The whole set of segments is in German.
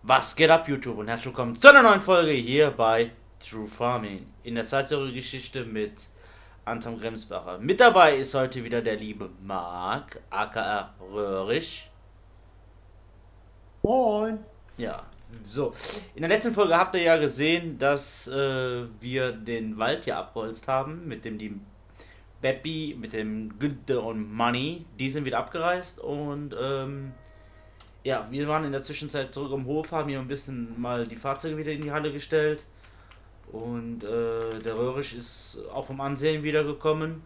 Was geht ab, YouTube, und herzlich willkommen zu einer neuen Folge hier bei True Farming in der Zeitstory-Geschichte mit Anton Gremsbacher. Mit dabei ist heute wieder der liebe Marc, aka Röhrig. Moin. Ja, so. In der letzten Folge habt ihr ja gesehen, dass wir den Wald hier abgeholzt haben mit dem lieben Beppi, mit dem Günther und Money. Die sind wieder abgereist und ja, wir waren in der Zwischenzeit zurück am Hof, haben hier ein bisschen mal die Fahrzeuge wieder in die Halle gestellt. Und der Röhrig ist auch vom Ansehen wiedergekommen.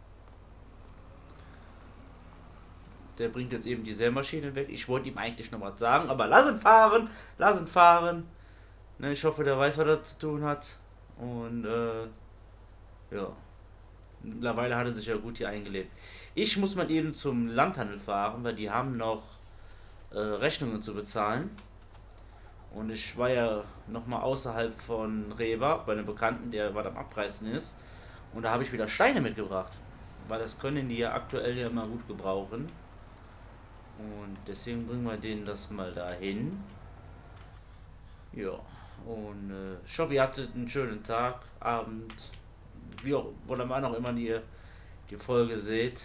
Der bringt jetzt eben die Sämaschine weg. Ich wollte ihm eigentlich noch was sagen, aber lass ihn fahren, lass ihn fahren. Ne, ich hoffe, der weiß, was er zu tun hat. Und ja, mittlerweile hat er sich ja gut hier eingelebt. Ich muss mal eben zum Landhandel fahren, weil die haben noch Rechnungen zu bezahlen. Und ich war ja nochmal außerhalb von Rehbach bei einem Bekannten, der was am Abreißen ist. Und da habe ich wieder Steine mitgebracht. Weil das können die ja aktuell ja mal gut gebrauchen. Und deswegen bringen wir denen das mal dahin. Ja. Und ich hoffe, ihr hattet einen schönen Tag, Abend. Wie auch, oder man auch immer die Folge seht.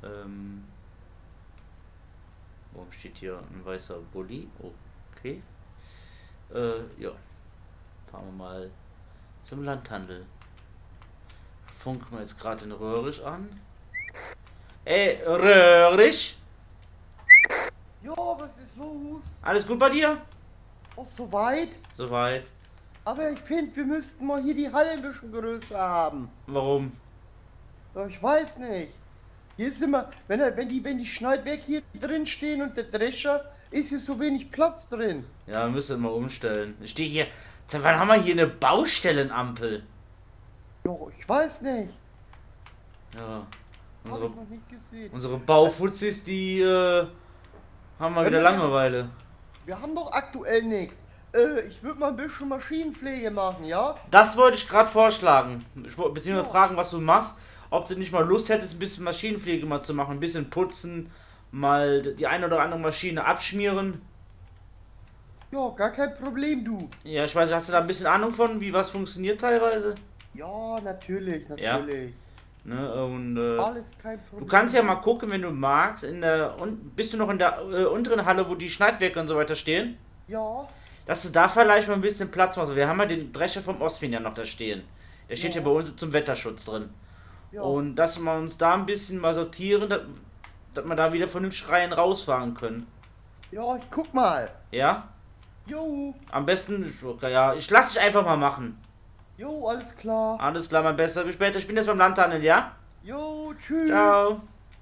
Warum steht hier ein weißer Bulli? Okay. Ja. Fahren wir mal zum Landhandel. Funken wir jetzt gerade den Röhrig an. Ey, Röhrig! Jo, was ist los? Alles gut bei dir? Oh, soweit? Soweit. Aber ich finde, wir müssten mal hier die Halle ein bisschen größer haben. Warum? Ja, ich weiß nicht. Hier ist immer, wenn die Schneidwerke hier drin stehen und der Drescher, ist hier so wenig Platz drin. Ja, wir müssen mal umstellen. Ich stehe hier. Seit wann haben wir hier eine Baustellenampel? Jo, ich weiß nicht. Ja. Hab ich noch nicht gesehen. Unsere Baufuzis, die haben mal wieder Langeweile. Wir haben doch aktuell nichts. Ich würde mal ein bisschen Maschinenpflege machen, ja? Das wollte ich gerade vorschlagen. Ich wollte beziehungsweise Ja. fragen, was du machst. Ob du nicht mal Lust hättest, ein bisschen Maschinenpflege mal zu machen. Ein bisschen putzen, mal die eine oder andere Maschine abschmieren. Ja, gar kein Problem, du. Ja, ich weiß, hast du da ein bisschen Ahnung von, wie was funktioniert teilweise? Ja, natürlich, Ja. natürlich. Ne, und Alles kein du Problem. kannst ja mal gucken, wenn du magst, bist du noch in der unteren Halle, wo die Schneidwerke und so weiter stehen? Ja, Dass du da vielleicht mal ein bisschen Platz machst. Wir haben ja den Drescher vom Ostwind ja noch da stehen. Der steht Ja. ja bei uns zum Wetterschutz drin. ja. Und dass wir uns da ein bisschen mal sortieren, dass wir da wieder vernünftig rein rausfahren können. Ja, ich guck mal. Ja? Jo, Am besten, ja, ich lass dich einfach mal machen. jo, alles klar. Alles klar, mein Bester. Bis später. Ich bin jetzt beim Landhandel, ja? Jo, tschüss. Ciao.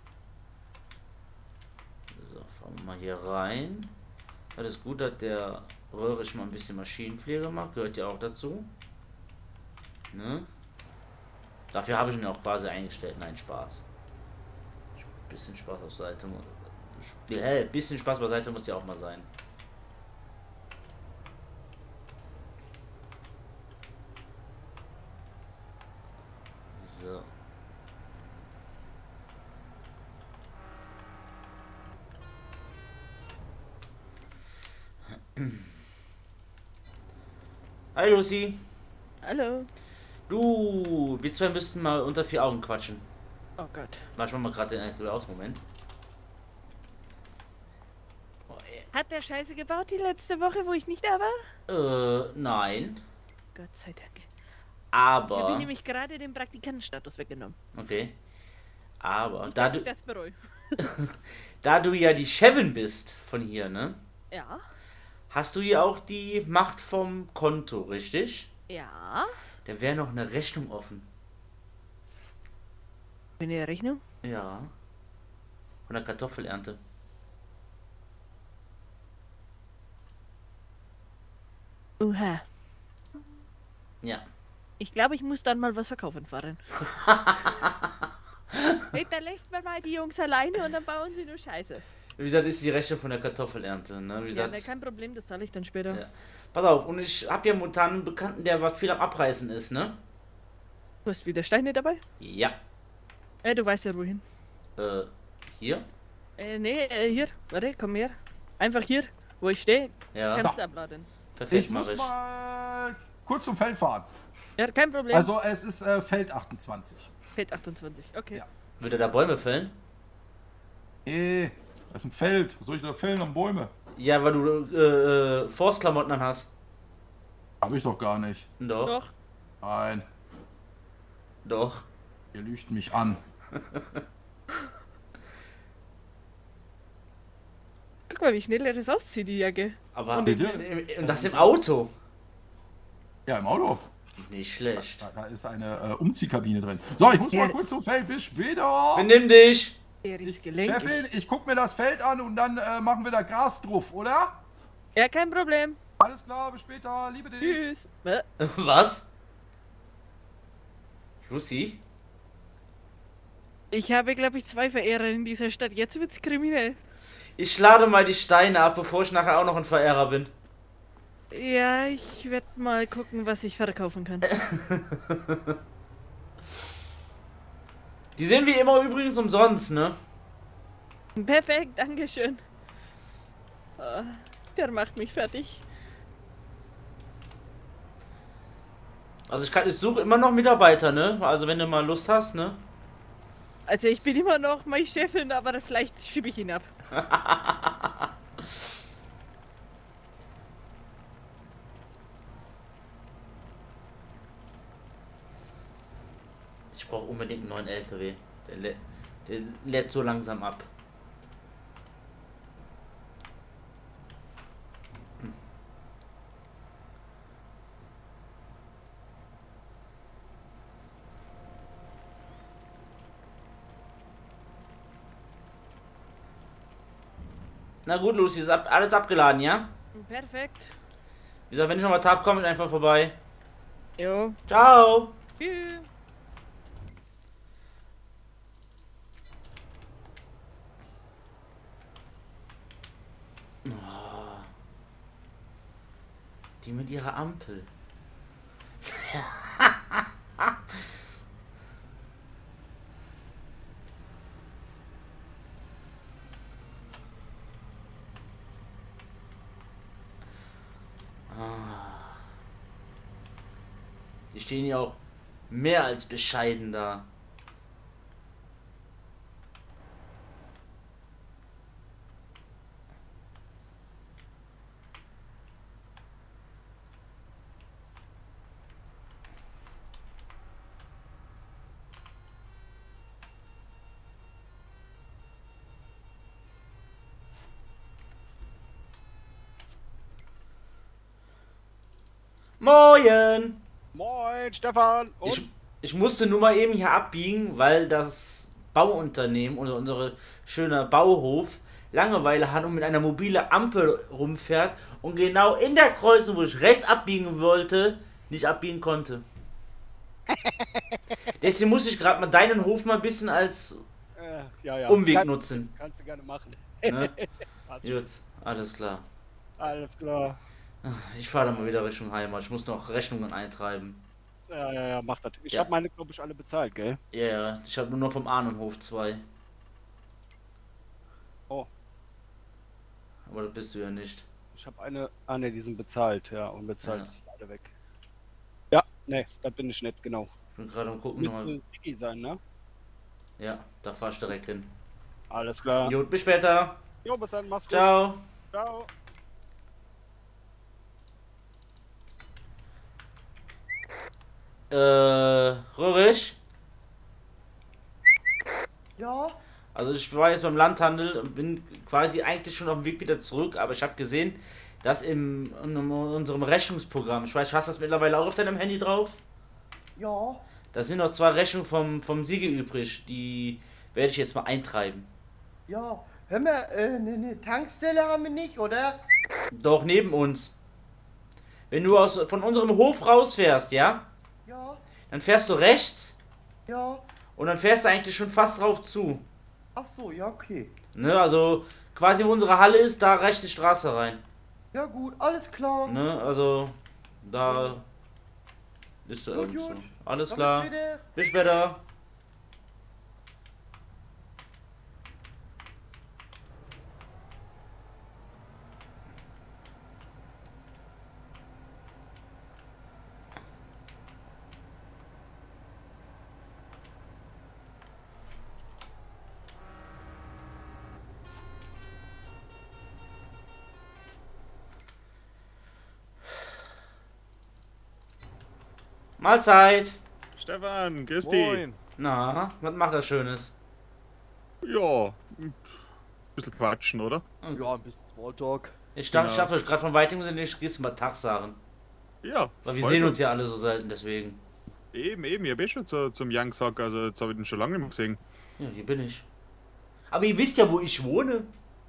So, fahren wir mal hier rein. Das ist gut, dass der Röhrig mal ein bisschen Maschinenpflege macht. Gehört ja auch dazu. Ne? Dafür habe ich ihn auch quasi eingestellt. Nein, Spaß. Bisschen Spaß auf Seite. Bisschen Spaß beiseite muss ja auch mal sein. So. Hi Lucy. Hallo. Du, wir zwei müssten mal unter vier Augen quatschen. Oh Gott. Manchmal mal gerade den Alkohol aus, Moment. Oh, Hat der Scheiße gebaut die letzte Woche, wo ich nicht da war? nein. Gott sei Dank. Ich habe ihm Aber. nämlich gerade den Praktikantenstatus weggenommen. Okay. Aber, Nicht, da dass du, ich das bereue. da du ja die Chefin bist von hier, ne? Ja. Hast du ja auch die Macht vom Konto, richtig? Ja. Da wäre noch eine Rechnung offen. Für eine Rechnung? Ja. Von der Kartoffelernte. Uha. Ja. Ich glaube, ich muss dann mal was verkaufen fahren. Hey, da lässt man mal die Jungs alleine und dann bauen sie nur Scheiße. Wie gesagt, ist die Rechnung von der Kartoffelernte, ne? Wie Ja, gesagt, ne, kein Problem, das zahle ich dann später. ja. Pass auf, und ich habe ja momentan einen Bekannten, der was viel am Abreißen ist, ne? Du hast wieder Steine dabei? Ja. Du weißt ja wohin. Hier? Nee, hier. Warte, komm her. Einfach hier. Wo ich stehe, Ja, kannst du abladen. perfekt, Ich mach muss ich. mal kurz zum Feld fahren. Ja, kein Problem. Also es ist Feld 28. Feld 28, okay. Ja. Wird er da Bäume fällen? Das ist ein Feld. Was soll ich da fällen an Bäume? Ja, weil du Forstklamotten an hast. Hab ich doch gar nicht. Doch, Doch. Nein, doch. ihr lügt mich an. Guck mal, wie schnell er das auszieht, die Jacke. Aber Und und das im Auto. Ja, im Auto. Nicht schlecht. Da ist eine Umziehkabine drin. So, ich muss Ja. mal kurz zum Feld. Bis später. Benimm dich. Er ist gelenkig. Chefin, ich guck mir das Feld an und dann machen wir da Gras drauf, oder? Ja, kein Problem. Alles klar, bis später. Liebe dich. Tschüss. Was? Lucy? Ich habe, glaube ich, 2 Verehrer in dieser Stadt. Jetzt wird's kriminell. Ich lade mal die Steine ab, bevor ich nachher auch noch ein Verehrer bin. Ja, ich werde mal gucken, was ich verkaufen kann. Die sind wie immer übrigens umsonst, ne? Perfekt, dankeschön. Ah, der macht mich fertig. Also ich suche immer noch Mitarbeiter, ne? Also wenn du mal Lust hast, ne? Also ich bin immer noch meine Chefin, aber vielleicht schiebe ich ihn ab. Ich brauche unbedingt einen neuen LKW. Der lädt so langsam ab. Na gut, Lucy, ist alles abgeladen, ja? Perfekt. Wie gesagt, wenn ich noch was hab, komme ich einfach vorbei. Jo. Ciao! Tschüss. Die mit ihrer Ampel. Die stehen ja auch mehr als bescheiden da. Moin! Moin, Stefan. Und? Ich musste nur mal eben hier abbiegen, weil das Bauunternehmen oder unsere schöne Bauhof Langeweile hat und mit einer mobile Ampel rumfährt und genau in der Kreuzung, wo ich rechts abbiegen wollte, nicht abbiegen konnte. Deswegen muss ich gerade mal deinen Hof mal ein bisschen als Ja. Umweg nutzen. Kannst du gerne machen. Ne? Passt. Gut, alles klar. Alles klar. Ich fahre dann mal wieder Richtung Heimat. Ich muss noch Rechnungen eintreiben. Ja, mach das. Ich Ja. habe meine, glaube ich, alle bezahlt, gell? Ja, ich habe nur noch vom Ahnenhof 2. Oh. Aber das bist du ja nicht. Ich habe eine. Ah, ne, die sind bezahlt, ja. Und bezahlt Ja. ist alle weg. Ja, ne, da bin ich nicht, genau. Ich bin gerade am gucken Müsste nochmal. Sigi sein, ne? Ja, da fahr ich direkt hin. Alles klar. Gut, bis später. Jo, bis dann, mach's gut. Ciao. Ciao. Röhrig. Ja? Also ich war jetzt beim Landhandel und bin quasi eigentlich schon auf dem Weg wieder zurück, aber ich habe gesehen, dass in unserem Rechnungsprogramm, ich weiß, hast du das mittlerweile auch auf deinem Handy drauf? Ja? Da sind noch 2 Rechnungen vom Siege übrig, die werde ich jetzt mal eintreiben. Ja. Hör mal, eine Tankstelle haben wir nicht, oder? Doch neben uns. Wenn du von unserem Hof rausfährst, ja, Ja? dann fährst du rechts Ja? und dann fährst du eigentlich schon fast drauf zu. Ach so, ja, okay. Ne, also quasi wo unsere Halle ist, da reicht die Straße rein. Ja gut, alles klar. Ne, also da ist da Gut, irgend so. gut. Alles Dann klar. bis später. Bis später. Mahlzeit. Stefan, grüß dich. Moin. Na, was macht das Schönes? Ja, ein bisschen quatschen, oder? Ja, ein bisschen Smalltalk. Ich dachte, ich Genau. hab euch gerade von weitem gesehen, ich gehst mal Tag sagen. Ja. Weil wir freut sehen uns ja alle so selten, deswegen. Eben, ich hab eh schon zum Jan gesagt, also jetzt hab ich den schon lange nicht mehr gesehen. Ja, hier bin ich. Aber ihr wisst ja, wo ich wohne.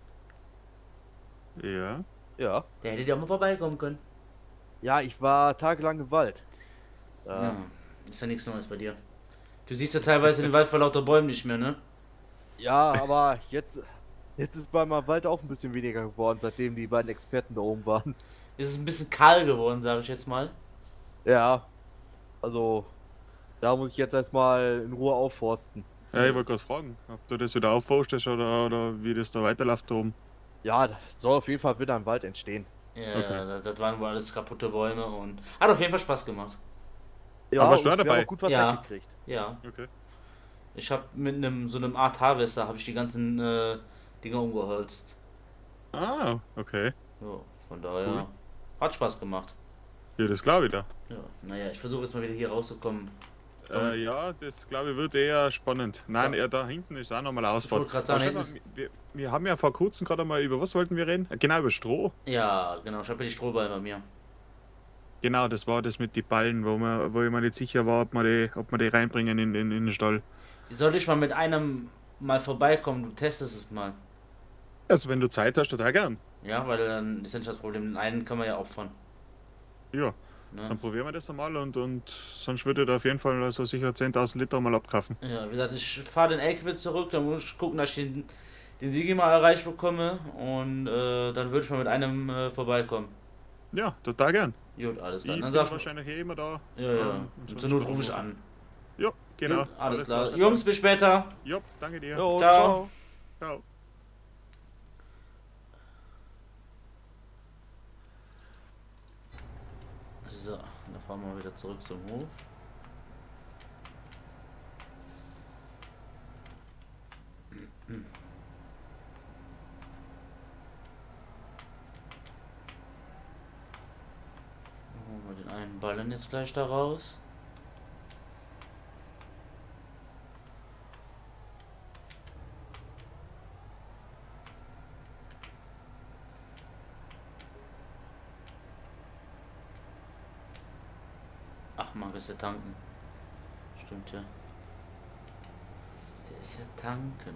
Ja. Ja. Da hättet ihr auch mal vorbeikommen können. Ja, ich war tagelang im Wald. Ja. Ist ja nichts Neues bei dir. Du siehst ja teilweise den Wald vor lauter Bäumen nicht mehr, ne? Ja, aber jetzt ist beim Wald auch ein bisschen weniger geworden, seitdem die beiden Experten da oben waren. Es ist ein bisschen kahl geworden, sage ich jetzt mal. Ja, also da muss ich jetzt erstmal in Ruhe aufforsten. Ja, ich wollte gerade fragen, ob du das wieder aufforstest oder wie das da weiterläuft da oben. Ja, da soll auf jeden Fall wieder ein Wald entstehen. Ja, Okay. das waren wohl alles kaputte Bäume und hat auf jeden Fall Spaß gemacht. Ja, Aber warst du und auch wir dabei? haben auch gut was Ja. weggekriegt. Ja, Okay. ich habe mit so einem Art Harvester habe ich die ganzen Dinger umgeholzt. Ah, okay. Ja, von daher Cool. hat Spaß gemacht. Ja, das glaube ich da. Ja, naja, ich versuche jetzt mal wieder hier rauszukommen. Ja, das glaube ich wird eher spannend. Nein, Ja. er da hinten ist auch nochmal Ich Ausfahrt. wollte gerade sagen, Aber Stefan, wir haben ja vor kurzem gerade mal über was wollten wir reden? Genau, über Stroh. Ja, genau, ich habe ja die Strohballen bei mir. Genau, das war das mit den Ballen, wo ich mir nicht sicher war, ob wir die reinbringen in den Stall. Soll ich mal mit einem mal vorbeikommen? Du testest es mal. Also wenn du Zeit hast, total gern. Ja, weil dann ist ja nicht das Problem. Den einen kann man ja opfern. Ja, Ne? dann probieren wir das einmal und sonst würde ich da auf jeden Fall also sicher 10.000 Liter mal abkaufen. Ja, wie gesagt, ich fahre den LKW zurück, dann muss ich gucken, dass ich den Sigi mal erreicht bekomme und dann würde ich mal mit einem vorbeikommen. Ja, total gern. Gut, alles Ich klar. bin Dann sagst du. wahrscheinlich eh immer da. Ja, ja. und Und sonst zur Not wird rufe das ich was. an. Ja, genau. Gut, alles klar. Stefan. Jungs, bis später. Ja, danke dir. Jo, Ciao. ciao. Ciao. So, dann fahren wir wieder zurück zum Hof. Holen wir den einen Ballen jetzt gleich da raus. Ach, mag ist der tanken. Stimmt ja. Der ist ja tanken.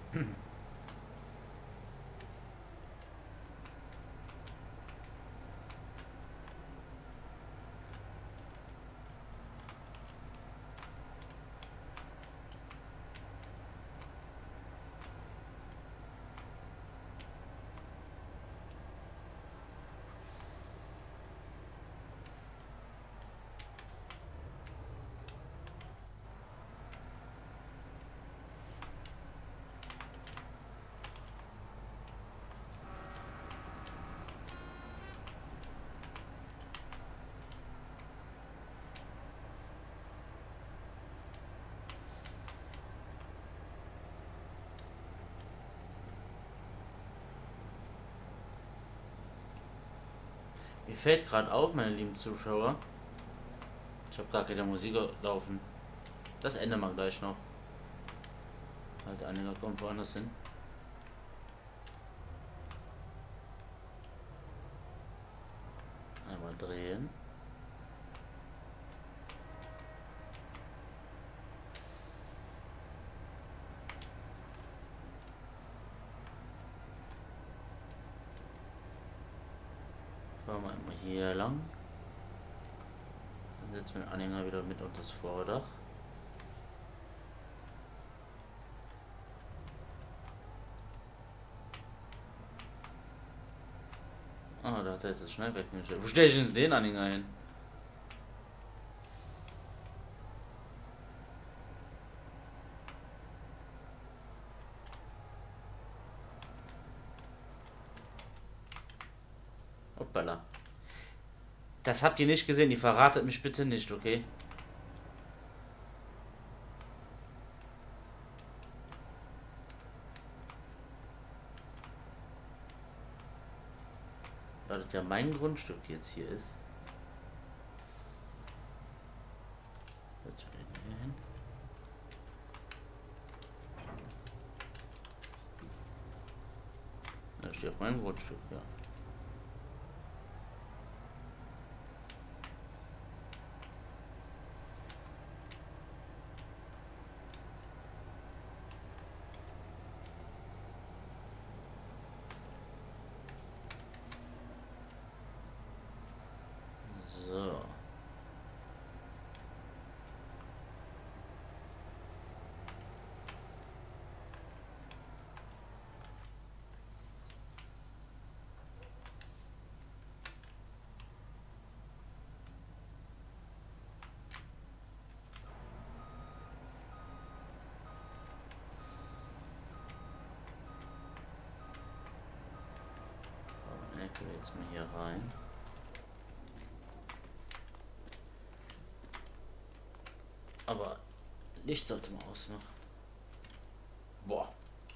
Mir fällt gerade auf, meine lieben Zuschauer. Ich habe gar keine Musik laufen. Das ändern wir gleich noch. Halt einige kommen woanders hin. Einmal drehen. Fahren wir einmal hier lang. Dann setzen wir den Anhänger wieder mit unter das Vordach. Ah, da hat er jetzt das Schnellwerk hingestellt. Wo stelle ich denn den Anhänger hin? Hoppala. Das habt ihr nicht gesehen, ihr verratet mich bitte nicht, okay? Weil das ja mein Grundstück jetzt hier ist. Jetzt wieder hier hin. Da steht auf meinem Grundstück, ja. So. Gehen wir jetzt mal hier rein. Aber Licht sollte man ausmachen. Boah.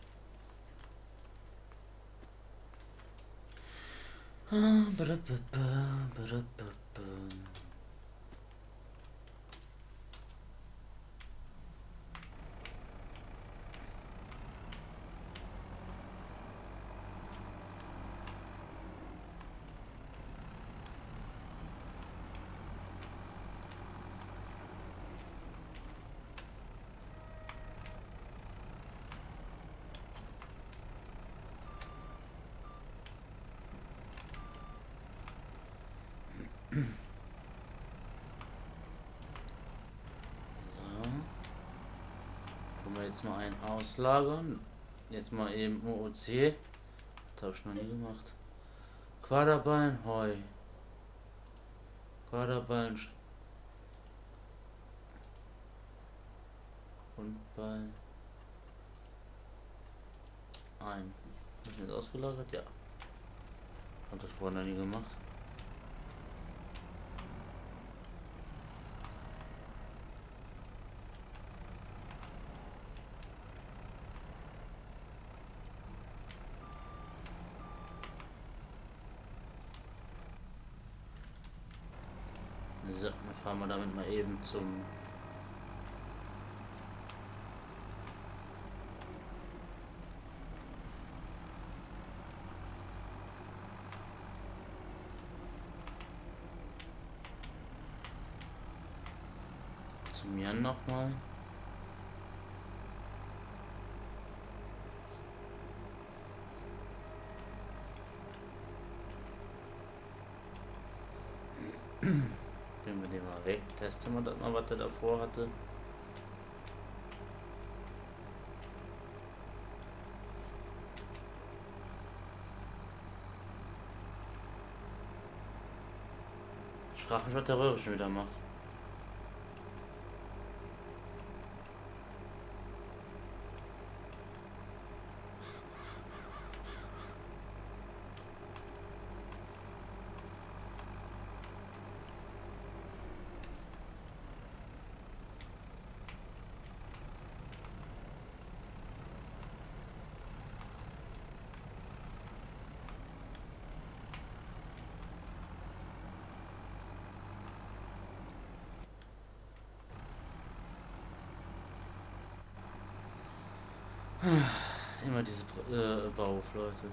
Jetzt mal einen auslagern. Jetzt mal eben OOC. Das habe ich noch nie gemacht. Quaderballen, Heu. Quaderballen. Grundballen. Ein. Hast du jetzt ausgelagert? Ja. Hab das vorhin noch nie gemacht. So, dann fahren wir damit mal eben zum Jan nochmal. Nehmen wir den mal weg, testen wir das mal, was er davor hatte. Ich frage mich, was der Röhre schon wieder macht. Immer diese Bauhofleute.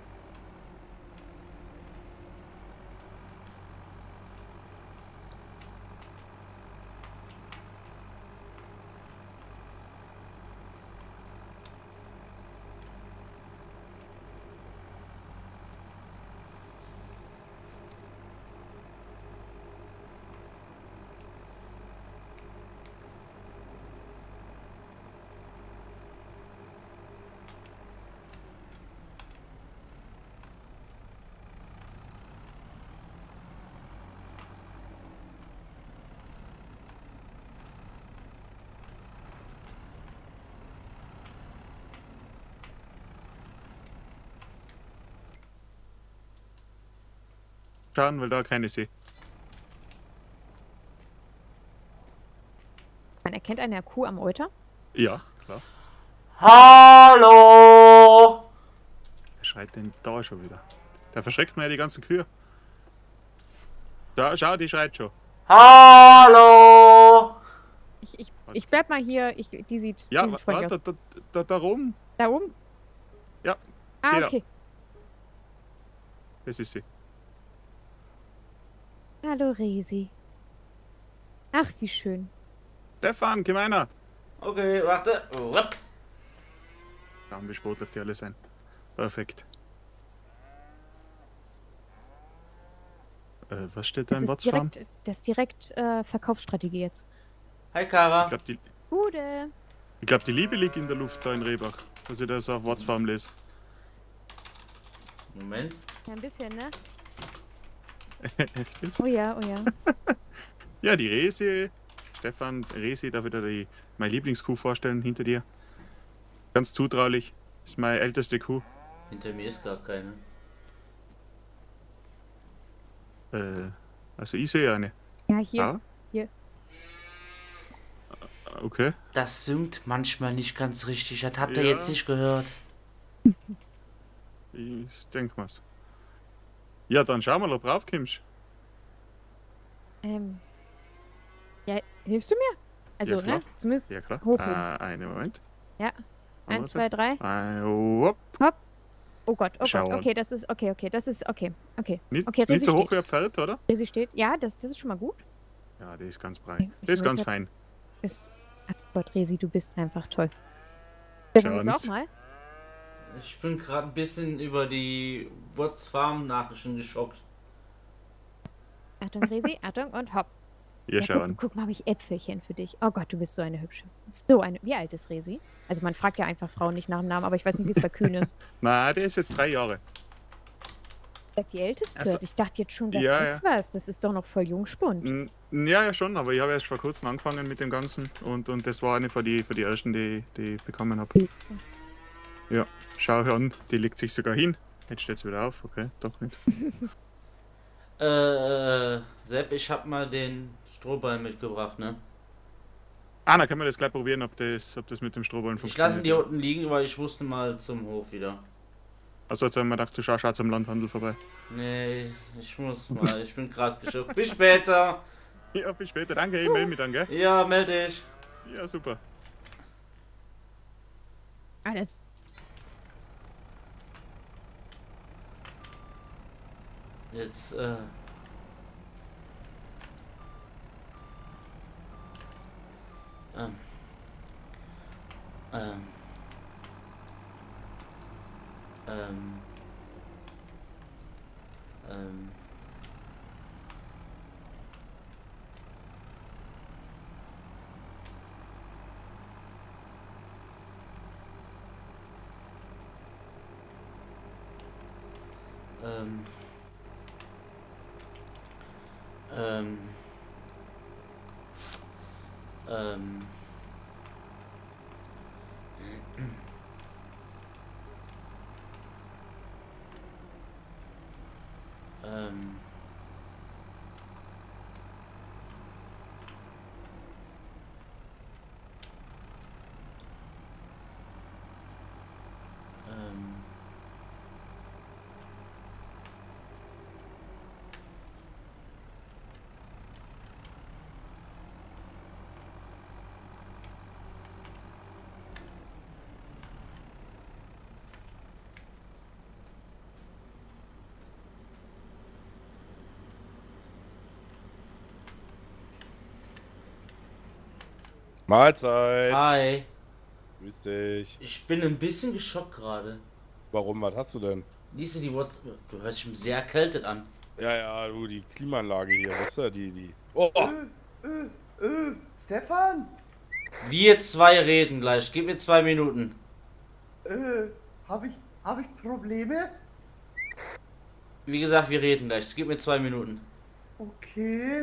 Schauen, weil da keine sehe. Man erkennt eine Kuh am Euter? Ja, klar. Hallo! Wer schreit denn da schon wieder? Da verschreckt man ja die ganzen Kühe. Da, schau, die schreit schon. Hallo! Ich Ich bleib mal hier. Die sieht freundlich aus. Da rum. Da oben? Ja. Ah, Genau. okay. Das ist sie. Hallo, Resi. Ach, wie schön. Stefan, komm einer. Okay, warte. Rupp. Ja, wie sportlich die alle sein. Perfekt. Was steht da Das in ist Watzfarm? direkt Verkaufsstrategie jetzt. Hi, Kara. Gute. Ich glaube, die Liebe liegt in der Luft da in Rehbach, dass ich das auf Watzfarm lese. Moment. Ja, ein bisschen, ne? Echt jetzt? Oh ja, oh ja. Ja, die Resi. Stefan, Resi, darf ich dir meine Lieblingskuh vorstellen hinter dir? Ganz zutraulich. Ist meine älteste Kuh. Hinter mir ist gar keine. Also ich sehe eine. Ja, hier. Ah? Hier. Okay. Das synkt manchmal nicht ganz richtig. Das habt ihr Ja. jetzt nicht gehört. Ich denk mal's. Ja, dann schau mal, ob du raufkommst. Ja, hilfst du mir? Also, Ja, klar. ne? Zumindest Ja, klar. hochhoben. Einen Moment. Ja. Andere 1, 2, 3. Hopp. Oh Gott, Schauen. okay, das ist okay, das ist okay. Nicht, Okay, nicht so hoch steht. wie ein Pferd, oder? Resi steht. Ja, das ist schon mal gut. Ja, die ist ganz breit. Okay, ich Die ist ganz wollte- fein. Ach Gott, Resi, du bist einfach toll. Stefan, willst du auch Chance. mal? Ich bin gerade ein bisschen über die Farm-Nachrichten geschockt. Achtung, Resi, Achtung und hopp. Ihr schauen. Guck mal, habe ich Äpfelchen für dich. Oh Gott, du bist so eine hübsche. So eine. Wie alt ist Resi? Also man fragt ja einfach Frauen nicht nach dem Namen, aber ich weiß nicht, wie es bei Kühen ist. Na, der ist jetzt 3 Jahre. Die älteste? Also, Ich dachte jetzt schon, das ja, ist was. Das ist doch noch voll Jungspund. Ja, schon, aber ich habe erst vor kurzem angefangen mit dem Ganzen und das war eine von die ersten, die ich bekommen habe. Siehst du. Ja, schau her an, die legt sich sogar hin. Jetzt steht sie wieder auf, okay, doch nicht. Sepp, ich hab mal den Strohballen mitgebracht, ne? Ah, dann können wir das gleich probieren, ob das mit dem Strohballen Ich funktioniert. lasse ihn hier unten liegen, weil ich musste mal zum Hof wieder. Also jetzt haben wir gedacht, du schaust am Landhandel vorbei. Nee, ich muss mal. Ich bin gerade geschockt. Bis später. Ja, bis später, danke, ich melde mich dann, gell? Ja, melde dich. Ja, super. Alles. Jetzt, ähm, ähm, ähm, ähm, ähm, ähm, Mahlzeit. Hi. Grüß dich. Ich bin ein bisschen geschockt gerade. Warum? Was hast du denn? Lies dir die Worte. Du hörst dich sehr erkältet an. Ja, du, die Klimaanlage hier, weißt du, die. Oh! Stefan? Wir zwei reden gleich. Gib mir 2 Minuten. Hab ich Probleme? Wie gesagt, wir reden gleich. Gib mir 2 Minuten. Okay.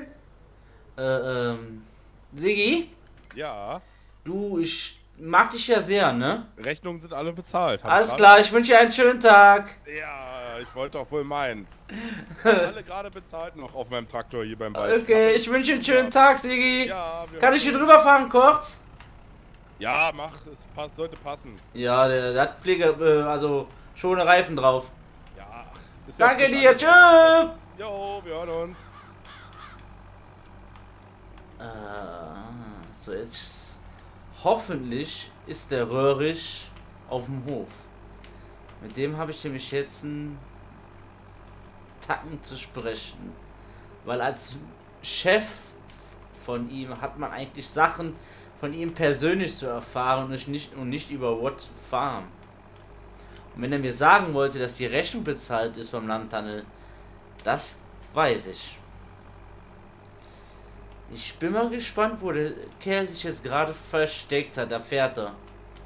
Siggi? Ja, Du, ich mag dich ja sehr, ne? Rechnungen sind alle bezahlt. Hab Alles ich klar, ich wünsche dir einen schönen Tag. Ja, ich wollte auch wohl meinen. Alle gerade bezahlt noch auf meinem Traktor hier beim Wald. Okay, ich wünsche dir einen schönen Tag, Siggi. Ja, Kann ich hier drüber fahren kurz? Ja, mach, sollte passen. Ja, der hat Pflege, also schone Reifen drauf. Ja, ist ja Danke frisch dir, angekommen. tschüss. Jo, wir hören uns. So, jetzt hoffentlich ist der Röhrig auf dem Hof. Mit dem habe ich nämlich jetzt einen Tacken zu sprechen. Weil als Chef von ihm hat man eigentlich Sachen von ihm persönlich zu erfahren und nicht über What Farm. Und wenn er mir sagen wollte, dass die Rechnung bezahlt ist vom Landtunnel, das weiß ich. Ich bin mal gespannt, wo der Kerl sich jetzt gerade versteckt hat. Da fährt er.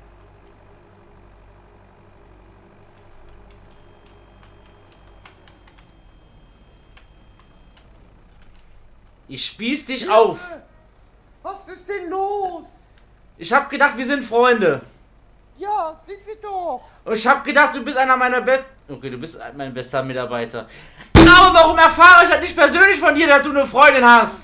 Ich spieß dich auf. Was ist denn los? Ich hab gedacht, wir sind Freunde. Ja, sind wir doch. Und ich hab gedacht, du bist einer meiner Okay, du bist mein bester Mitarbeiter. Aber warum erfahre ich halt nicht persönlich von dir, dass du eine Freundin hast?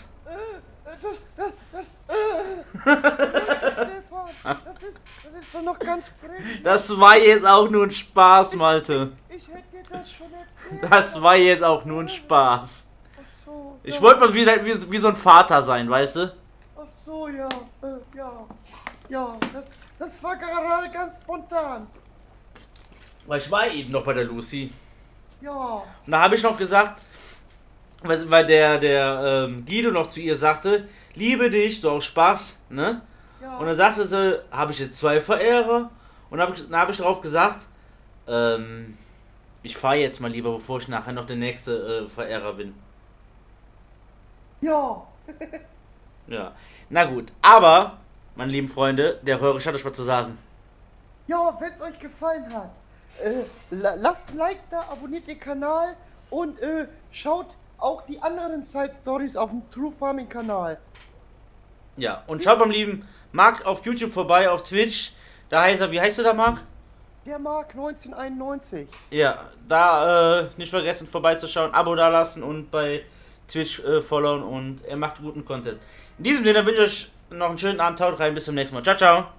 Stefan, das ist doch noch ganz frisch. Das war jetzt auch nur ein Spaß, Malte. Ich hätte dir das schon erzählt. Das war jetzt auch nur ein Spaß. Ach so, Ich wollte mal wie so ein Vater sein, weißt du? Ach so, ja. Ja, das war gerade ganz spontan. Weil ich war eben noch bei der Lucy. Ja. Und da habe ich noch gesagt, weil der Guido noch zu ihr sagte, liebe dich, so auch Spaß, ne? Ja. Und dann sagte sie, habe ich jetzt 2 Verehrer? Und dann habe ich darauf gesagt, ich fahre jetzt mal lieber, bevor ich nachher noch der nächste Verehrer bin. Ja. Ja, na gut, aber, meine lieben Freunde, der Röhrig hat euch was zu sagen. Ja, wenn es euch gefallen hat, lasst ein Like da, abonniert den Kanal und schaut auch die anderen Side Stories auf dem True Farming Kanal. Ja, und schaut beim lieben Marc auf YouTube vorbei, auf Twitch. Da heißt er, wie heißt du da, Marc? Der Marc 1991. Ja, da nicht vergessen vorbeizuschauen, Abo da lassen und bei Twitch followen und er macht guten Content. In diesem Sinne wünsche ich euch noch einen schönen Abend, haut rein, bis zum nächsten Mal. Ciao, ciao.